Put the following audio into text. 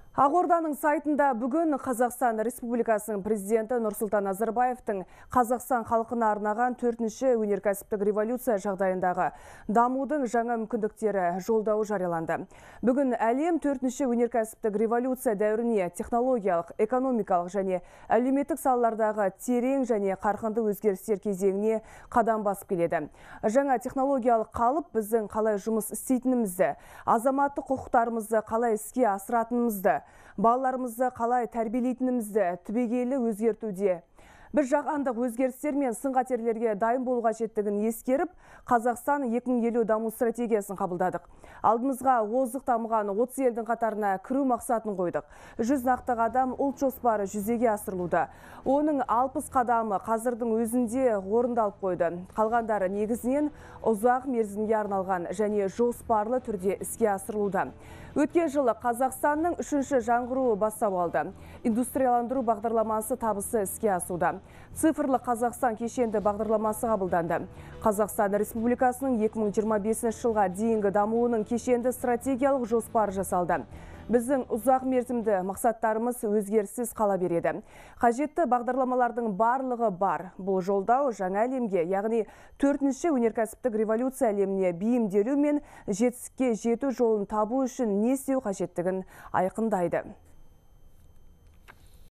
Ақорданың сайтында бүгін Қазақстан Республикасының президенті Нұрсұлтан Назарбаевтың Қазақстан халқына арнаған 4-ші өнеркәсіптік революция жағдайындағы дамудың жаңа мүмкіндіктері жолдауы жарияланды. Бүгін әлем 4-ші өнеркәсіптік революция дәуіріне технологиялық, экономикалық және әлеуметтік салалардағы терең және қарқынды өзгерістер кезеңіне қадам басып келеді. Жаңа технологиялық қалып біздің қалай жұмыс істейтінімізді, азаматтық құқықтарымызды қалай іске асыратынымызды, балаларымызды қалай тәрбиелейтінімізді түбегейлі өзгертуде. Біз жаһандық өзгерістер мен сын-қатерлерге дайын болу қажеттігін ескеріп, Қазақстан 2050 даму стратегиясын қабылдадық. Алдымызға озық дамыған 30 елдің қатарына кіру мақсатын қойдық. 100 нақты қадам ұлт жоспары жүзеге асырылуда. Оның 60 қадамы қазірдің өзінде орындалып қойды. Қалғандары негізінен ұзақ мерзімге арналған және жоспарлы түрде іске асырылуда. Өткен жылы Қазақстанның 3-ші жаңғыруы бастау алды. Индустрияландыру бағдарламасы табысы іске асуда. Цифрлы Қазақстан кешенді бағдарламасы қабылданды. Қазақстан Республикасының 2025 жылға дейінгі дамуының кешенді стратегиялық жоспары жасалды. Біздің ұзақ мерзімді мақсаттарымыз өзгеріссіз қала береді. Қажетті бағдарламалардың барлығы бар. Бұл жолдау жаңа әлемге, яғни 4-ші өнеркәсіптік революция әлеміне бейімделу мен жетістікке жету жолын табу үшін не істеу қажеттігін айқындайды.